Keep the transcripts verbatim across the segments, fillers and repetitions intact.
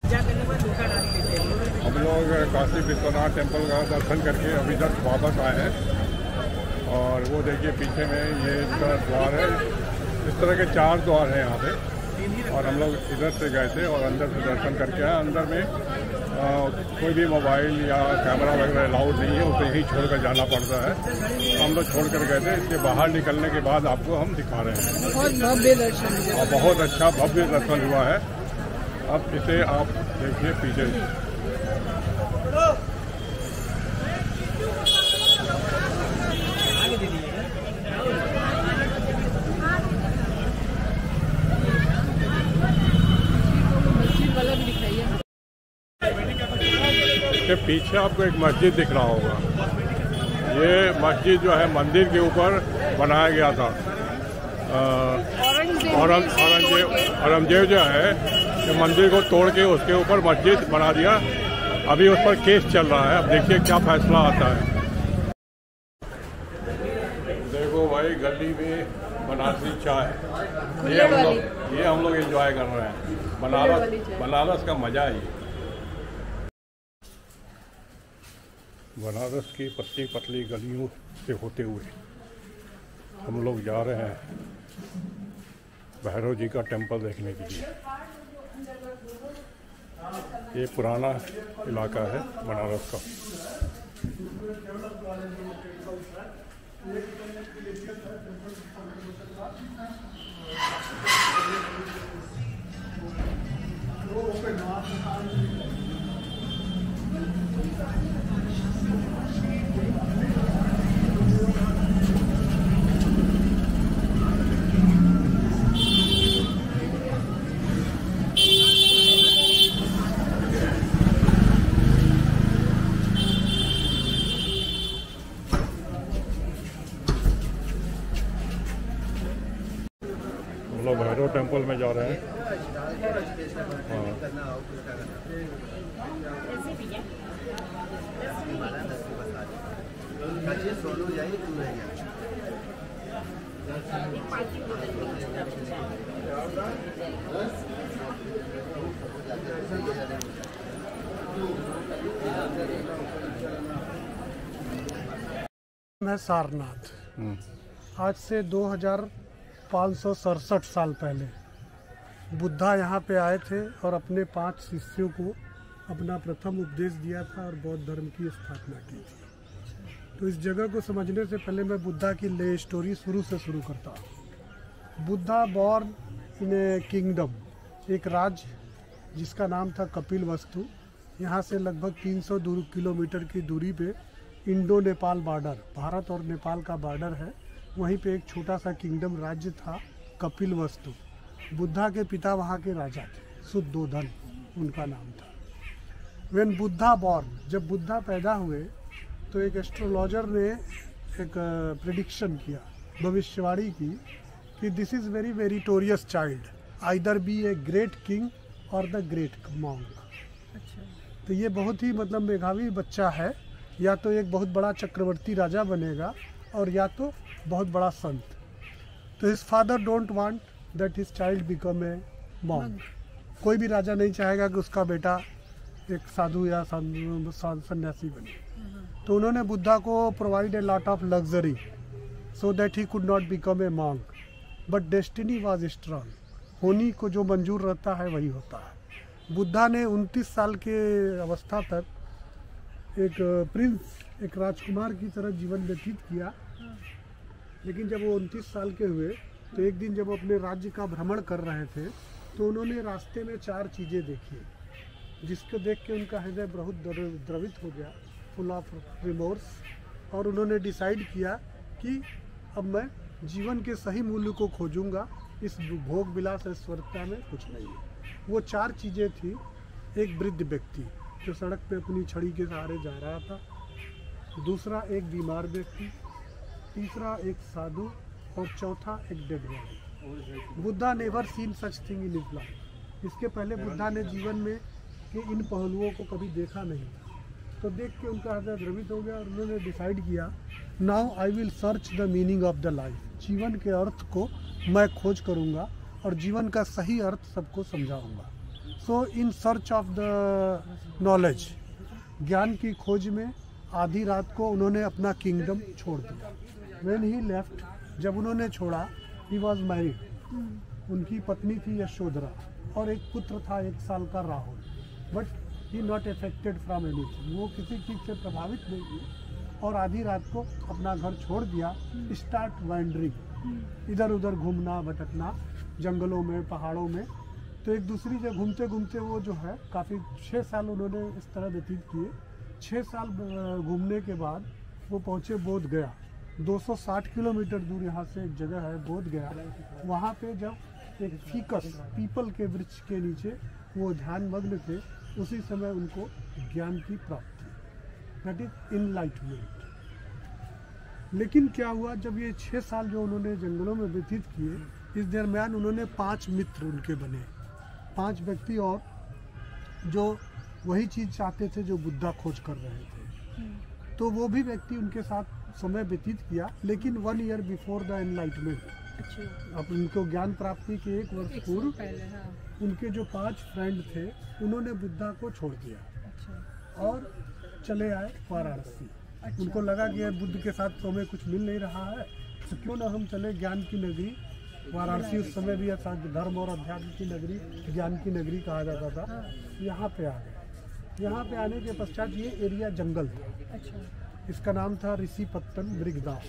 हम लोग काशी विश्वनाथ टेम्पल का दर्शन करके अभी तक वापस आए हैं और वो देखिए पीछे में ये इसका द्वार है। इस तरह के चार द्वार हैं यहाँ पे और हम लोग इधर से गए थे और अंदर से दर्शन करके आए। अंदर में आ, कोई भी मोबाइल या कैमरा वगैरह अलाउड नहीं है, उसे ही छोड़ कर जाना पड़ता है। तो हम लोग छोड़ कर गए थे। इसके बाहर निकलने के बाद आपको हम दिखा रहे हैं। बहुत भव्य दर्शन और बहुत अच्छा भव्य दर्शन हुआ है। अब इसे आप देखिए पीछे इसके पीछे आपको एक मस्जिद दिख रहा होगा। ये मस्जिद जो है मंदिर के ऊपर बनाया गया था। औरंगजेब औरंगजेब जो है कि मंदिर को तोड़ के उसके ऊपर मस्जिद बना दिया। अभी उस पर केस चल रहा है। अब देखिए क्या फैसला आता है। देखो भाई गली में बनारसी चाय, ये हम लोग ये हम लोग एंजॉय कर रहे हैं। बनारस बनारस का मजा है। बनारस की पतली पतली गलियों से होते हुए हम लोग जा रहे हैं भैरव जी का टेम्पल देखने के लिए। ये पुराना इलाका है बनारस का। हम लोग भैरव टेम्पल में जा रहे हैं। हाँ। मैं सारनाथ। आज से दो हजार पाँच सौ सड़सठ साल पहले बुद्धा यहाँ पे आए थे और अपने पांच शिष्यों को अपना प्रथम उपदेश दिया था और बौद्ध धर्म की स्थापना की थी। तो इस जगह को समझने से पहले मैं बुद्धा की ले स्टोरी शुरू से शुरू करता हूँ। Buddha born in a kingdom, एक राज्य जिसका नाम था कपिलवस्तु। यहाँ से लगभग तीन सौ किलोमीटर की दूरी पे इंडो नेपाल बॉर्डर, भारत और नेपाल का बॉर्डर है। वहीं पे एक छोटा सा किंगडम राज्य था कपिलवस्तु। बुद्धा के पिता वहाँ के राजा थे, शुद्धोधन उनका नाम था। व्हेन बुद्धा बॉर्न, जब बुद्धा पैदा हुए तो एक एस्ट्रोलॉजर ने एक प्रेडिक्शन किया, भविष्यवाणी की कि this is very meritorious child, either be a great king और द ग्रेट मॉन्क। तो ये बहुत ही मतलब मेधावी बच्चा है, या तो एक बहुत बड़ा चक्रवर्ती राजा बनेगा और या तो बहुत बड़ा संत। तो his father don't want that his child become a monk. कोई भी राजा नहीं चाहेगा कि उसका बेटा एक साधु या सन्यासी बने। तो उन्होंने बुद्धा को provide a lot of luxury so that he could not become a monk, but destiny was strong. होनी को जो मंजूर रहता है वही होता है। बुद्धा ने उनतीस साल के अवस्था तक एक प्रिंस, एक राजकुमार की तरह जीवन व्यतीत किया। लेकिन जब वो उनतीस साल के हुए तो एक दिन जब वो अपने राज्य का भ्रमण कर रहे थे तो उन्होंने रास्ते में चार चीज़ें देखी, जिसको देख के उनका हृदय बहुत द्रवित हो गया, फुल ऑफ रिमोर्स। और उन्होंने डिसाइड किया कि अब मैं जीवन के सही मूल्य को खोजूंगा, इस भोग विलास ऐश्वर्यता में कुछ नहीं है। वो चार चीज़ें थी। एक वृद्ध व्यक्ति जो सड़क पे अपनी छड़ी के सहारे जा रहा था, दूसरा एक बीमार व्यक्ति, तीसरा एक साधु और चौथा एक dead body. Buddha never seen such thing in his life. इसके पहले बुद्धा ने जीवन में के इन पहलुओं को कभी देखा नहीं था। तो देख के उनका हृदय द्रवित हो गया और उन्होंने डिसाइड किया, now I will search the meaning of the life. जीवन के अर्थ को मैं खोज करूंगा और जीवन का सही अर्थ सबको समझाऊंगा। So in search of the knowledge, ज्ञान की खोज में आधी रात को उन्होंने अपना किंगडम छोड़ दिया। व्हेन ही लेफ्ट, जब उन्होंने छोड़ा, ही वॉज मैरिड। उनकी पत्नी थी यशोधरा और एक पुत्र था एक साल का Rahul. But he not affected from anything, वो किसी चीज़ से प्रभावित नहीं हुई और आधी रात को अपना घर छोड़ दिया। स्टार्ट वैंडरिंग, इधर उधर घूमना भटकना जंगलों में, पहाड़ों में। तो एक दूसरी जगह घूमते घूमते वो जो है काफ़ी छः साल उन्होंने इस तरह व्यतीत किए। छः साल घूमने के बाद वो पहुँचे बोध गया। दो सौ साठ किलोमीटर दूर यहाँ से एक जगह है बोध गया। वहाँ पे जब एक फीकस पीपल के वृक्ष के नीचे वो ध्यान मग्न थे, उसी समय उनको ज्ञान की प्राप्ति, दैट इज इनलाइटमेंट। लेकिन क्या हुआ, जब ये छः साल जो उन्होंने जंगलों में व्यतीत किए, इस दरमियान उन्होंने पांच मित्र उनके बने, पांच व्यक्ति और जो वही चीज़ चाहते थे जो बुद्धा खोज कर रहे थे। तो वो भी व्यक्ति उनके साथ समय व्यतीत किया। लेकिन one year before the enlightenment, अब उनको ज्ञान प्राप्ति के एक वर्ष पूर्व उनके जो पांच फ्रेंड थे उन्होंने बुद्धा को छोड़ दिया और चले आए वाराणसी। उनको लगा कि यार बुद्ध के साथ तो हमें कुछ मिल नहीं रहा है, तो क्यों ना हम चले ज्ञान की नगरी। वाराणसी उस समय भी धर्म और अध्यात्म की नगरी, ज्ञान की नगरी कहा जाता था। यहाँ पे आ गए। यहाँ पे आने के पश्चात ये एरिया जंगल था। इसका नाम था ऋषि पत्तन मृगदास,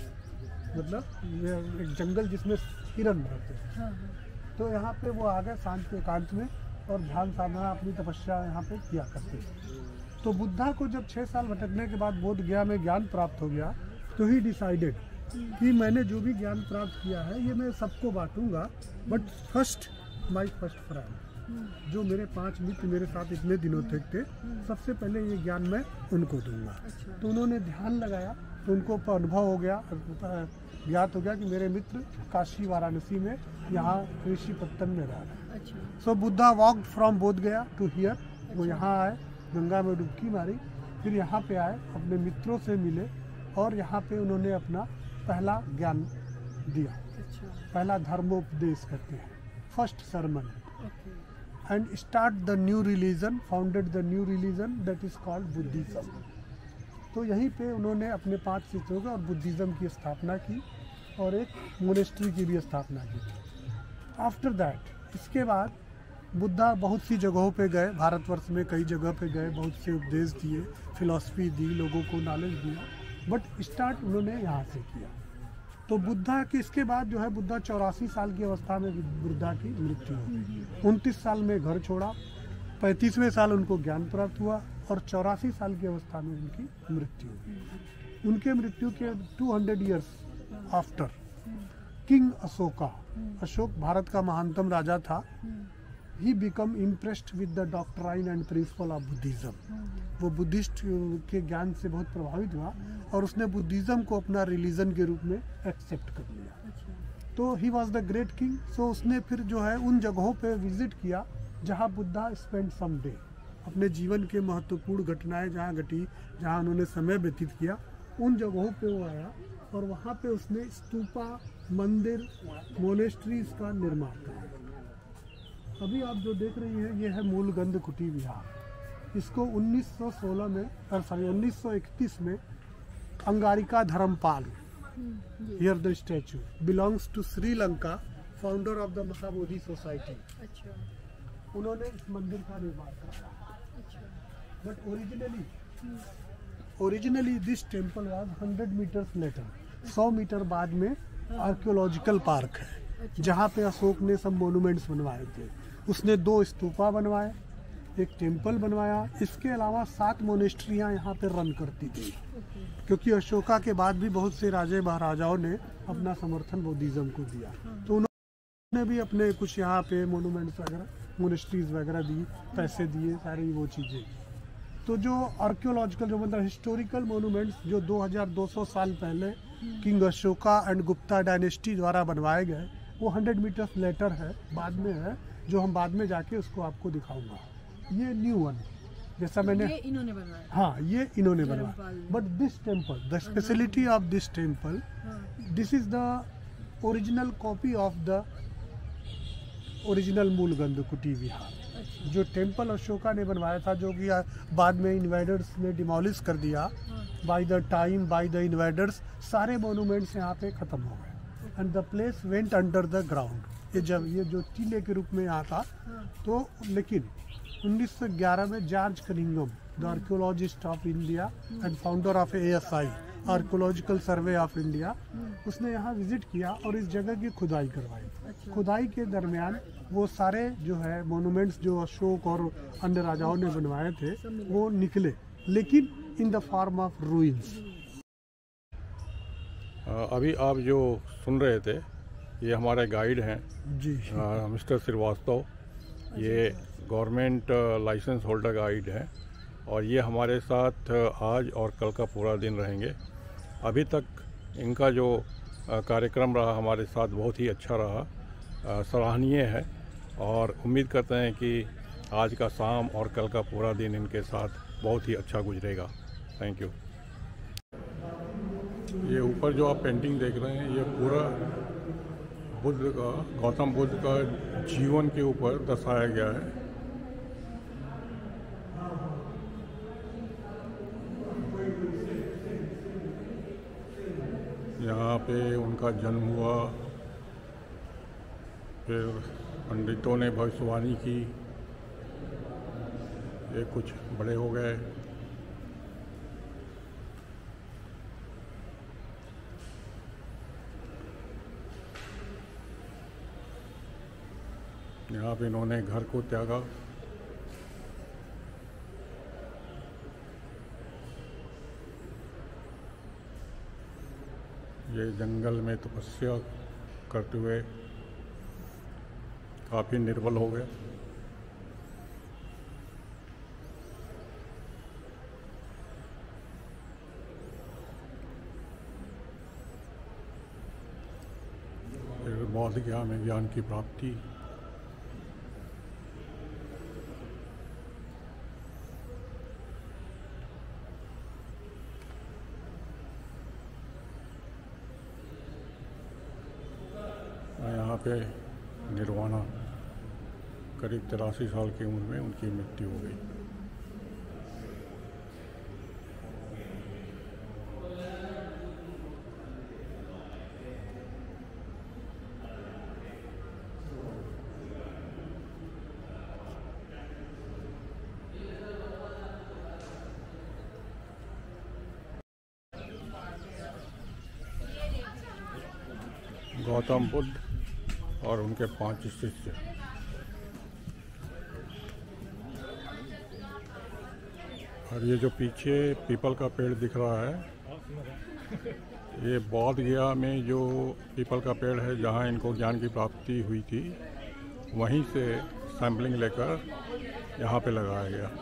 मतलब एक जंगल जिसमें हिरन रहते हैं। तो यहाँ पे वो आ गए शांत के एकांत में और ध्यान साधना अपनी तपस्या यहाँ पे किया करते थे। तो बुद्धा को जब छः साल भटकने के बाद बोध गया में ज्ञान प्राप्त हो गया, तो ही डिसाइडेड कि मैंने जो भी ज्ञान प्राप्त किया है ये मैं सबको बांटूंगा, but first my first friend, जो मेरे पांच मित्र मेरे साथ इतने दिनों तक थे, सबसे पहले ये ज्ञान मैं उनको दूंगा। तो उन्होंने ध्यान लगाया तो उनको अनुभव हो गया, ज्ञात हो गया कि मेरे मित्र काशी वाराणसी में यहाँ ऋषि पत्तन में रह रहे हैं। सो बुद्धा वॉकड फ्रॉम बोध गया टू हियर। वो यहाँ आए, गंगा में डुबकी मारी, फिर यहाँ पे आए, अपने मित्रों से मिले और यहाँ पे उन्होंने अपना पहला ज्ञान दिया। पहला धर्मोपदेश करते हैं, first sermon, and start the new religion, founded the new religion that is called Buddhism. तो यहीं पे उन्होंने अपने पांच चित्रों का और बुद्धिज्म की स्थापना की और एक मोनेस्ट्री की भी स्थापना की। आफ्टर दैट, इसके बाद बुद्धा बहुत सी जगहों पे गए, भारतवर्ष में कई जगह पे गए, बहुत से उपदेश दिए, फिलॉसफी दी, लोगों को नॉलेज दिया, बट स्टार्ट उन्होंने यहाँ से किया। तो बुद्धा के इसके बाद जो है बुद्धा चौरासी साल की अवस्था में बुद्धा की मृत्यु हो गई। उनतीस साल में घर छोड़ा, पैंतीसवें साल उनको ज्ञान प्राप्त हुआ और चौरासी साल की अवस्था में उनकी मृत्यु हुई। उनके मृत्यु के दो सौ years after, king Ashoka, Ashok Bharat का महानतम राजा था, he become impressed with the doctrine and principle of Buddhism. वो बुद्धिस्ट के ज्ञान से बहुत प्रभावित हुआ और उसने बुद्धिज्म को अपना रिलीजन के रूप में एक्सेप्ट कर लिया। तो he was the great king. So उसने फिर जो है उन जगहों पे विजिट किया जहाँ बुद्धा स्पेंड सम डे, अपने जीवन के महत्वपूर्ण घटनाएं जहाँ घटी, जहाँ उन्होंने समय व्यतीत किया, उन जगहों पे वो आया और वहाँ पे उसने स्तूपा, मंदिर, मोनेस्ट्रीज का निर्माण किया। अभी आप जो देख रही हैं ये है मूलगंध कुटी विहार। इसको उन्नीस सौ सोलह में सॉरी उन्नीस सौ इकतीस में Anagarika Dharmapala, here the statue, belongs to Sri Lanka, founder of the Mahabodhi society, उन्होंने इस मंदिर का निर्माण कराया। But originally originally this temple was hundred metres later, सौ मीटर बाद में आर्कियोलॉजिकल पार्क है जहाँ पे अशोक ने सब मोनूमेंट्स बनवाए थे। उसने दो स्तूपा बनवाए, एक टेम्पल बनवाया, इसके अलावा सात मोनेस्ट्रियाँ यहाँ पे रन करती थी, क्योंकि अशोका के बाद भी बहुत से राजे महाराजाओं ने अपना समर्थन बुद्धिज्म को दिया। तो उन्होंने भी अपने कुछ यहाँ पे मोनूमेंट्स वगैरह, मोनेस्ट्रीज वगैरह दी, पैसे दिए, सारी वो चीज़ें। तो जो आर्कियोलॉजिकल जो मतलब हिस्टोरिकल मोनूमेंट्स जो दो हज़ार दो सौ साल पहले king Ashoka and Gupta dynasty द्वारा बनवाए गए, वो हंड्रेड मीटर्स लेटर है, बाद में है, जो हम बाद में जाके उसको आपको दिखाऊंगा। ये न्यू वन, जैसा मैंने ये इन्होंने बनवाया, हाँ ये इन्होंने बनवाया। But this temple, the speciality of this temple, this is the original copy of the original Mulagandha Kuti Vihar. जो टेम्पल अशोका ने बनवाया था, जो कि बाद में इन्वेडर्स ने डिमोलिश कर दिया। By the time by the invaders सारे मोनूमेंट्स यहाँ पे ख़त्म हो गए and the place went under the ground. ये जब ये जो टीले के रूप में यहाँ था, तो लेकिन उन्नीस सौ ग्यारह में George Cunningham, the archaeologist of India and founder of A S I archaeological survey of India, उसने यहाँ विजिट किया और इस जगह की खुदाई करवाई। अच्छा। खुदाई के दरमियान वो सारे जो है मोनूमेंट्स जो अशोक और अन्य राजाओं ने बनवाए थे वो निकले, लेकिन in the form of ruins. अभी आप जो सुन रहे थे ये हमारे गाइड हैं जी, मिस्टर श्रीवास्तव। ये गवर्नमेंट लाइसेंस होल्डर गाइड है और ये हमारे साथ आज और कल का पूरा दिन रहेंगे। अभी तक इनका जो कार्यक्रम रहा हमारे साथ बहुत ही अच्छा रहा, सराहनीय है और उम्मीद करते हैं कि आज का शाम और कल का पूरा दिन इनके साथ बहुत ही अच्छा गुजरेगा। Thank you. ये ऊपर जो आप पेंटिंग देख रहे हैं ये पूरा बुद्ध का, गौतम बुद्ध का जीवन के ऊपर दर्शाया गया है। यहाँ पे उनका जन्म हुआ, फिर पंडितों ने भविष्यवाणी की, ये कुछ बड़े हो गए। यहाँ पे इन्होंने घर को त्यागा। ये जंगल में तपस्या करते हुए काफ़ी निर्बल हो गए। फिर बौद्ध ज्ञान में ज्ञान की प्राप्ति। यहाँ पे निर्वाणा, करीब तिरासी साल की उम्र में उनकी मृत्यु हो गई। गौतम बुद्ध और उनके पांच शिष्य। और ये जो पीछे पीपल का पेड़ दिख रहा है, ये बौद्ध गया में जो पीपल का पेड़ है जहाँ इनको ज्ञान की प्राप्ति हुई थी, वहीं से सैम्पलिंग लेकर यहाँ पे लगाया गया।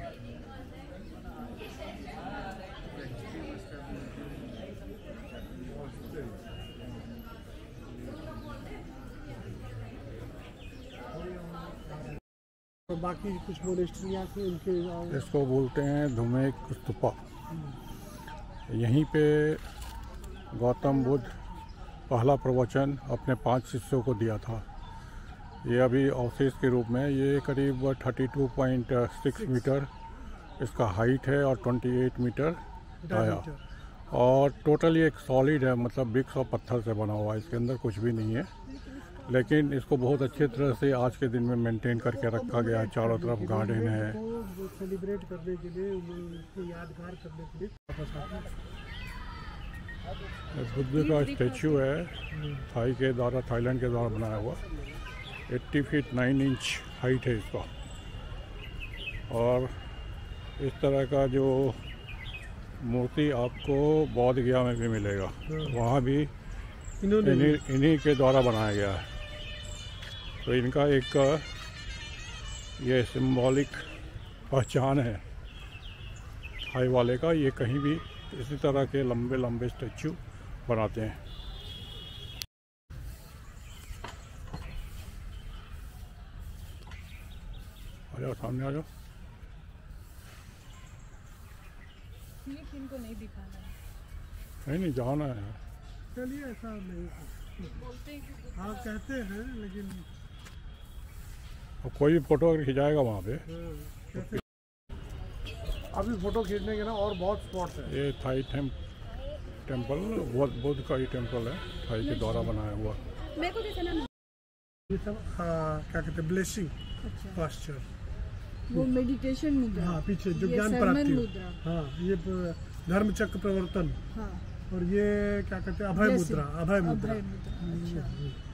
और बाकी कुछ मोनेस्ट्रियाँ थी उनके, इसको बोलते हैं धुमेक स्तूपा। यहीं पे गौतम बुद्ध पहला प्रवचन अपने पांच शिष्यों को दिया था। ये अभी अवशेष के रूप में, ये करीब बत्तीस पॉइंट छह मीटर इसका हाइट है और अट्ठाईस मीटर आया, और टोटली एक सॉलिड है, मतलब ब्रिक्स और पत्थर से बना हुआ है, इसके अंदर कुछ भी नहीं है। लेकिन इसको बहुत अच्छे तरह से आज के दिन में मेंटेन करके रखा गया है। चारों तरफ गार्डन है। सेलिब्रेट करने के लिए, उसको यादगार करने के लिए बुद्ध का स्टैचू है, थाई के द्वारा, थाईलैंड के द्वारा बनाया हुआ। अस्सी फीट नौ इंच हाइट है इसका। और इस तरह का जो मूर्ति आपको बौद्ध गया में भी मिलेगा, वहाँ भी इन्हीं इन्हीं के द्वारा बनाया गया है। तो इनका एक ये सिंबॉलिक पहचान है थाई वाले का। ये कहीं भी इसी तरह के लंबे लंबे स्टैचू बनाते हैं। आ जाओ, सामने आ जाओ। इनको नहीं दिखाना है। नहीं नहीं, जाना है। चलिए, ऐसा नहीं बोलते हैं, हाँ कहते हैं, लेकिन और कोई भी फोटो अगर खिंचाएगा वहाँ पे। अभी फोटो खींचने के ना और बहुत स्पॉट्स हैं। ये थाई टेम टेम्पल बुद्ध बुद्ध का ही टेम्पल है, थाई के द्वारा बनाया हुआ। मेरे को दिखा ना ये सब हाँ, क्या कहते हैं ब्लेसिंग पास्चर, वो मेडिटेशन मुद्रा। हाँ पीछे जो ये ज्ञान सरमन प्राप्ति हो। मुद्रा। हाँ ये प- धर्म चक्र प्रवर्तन, हाँ और ये क्या कहते हैं अभय Blessing, मुद्रा, अभय मुद्रा। अभय मुद्रा, अच्छा।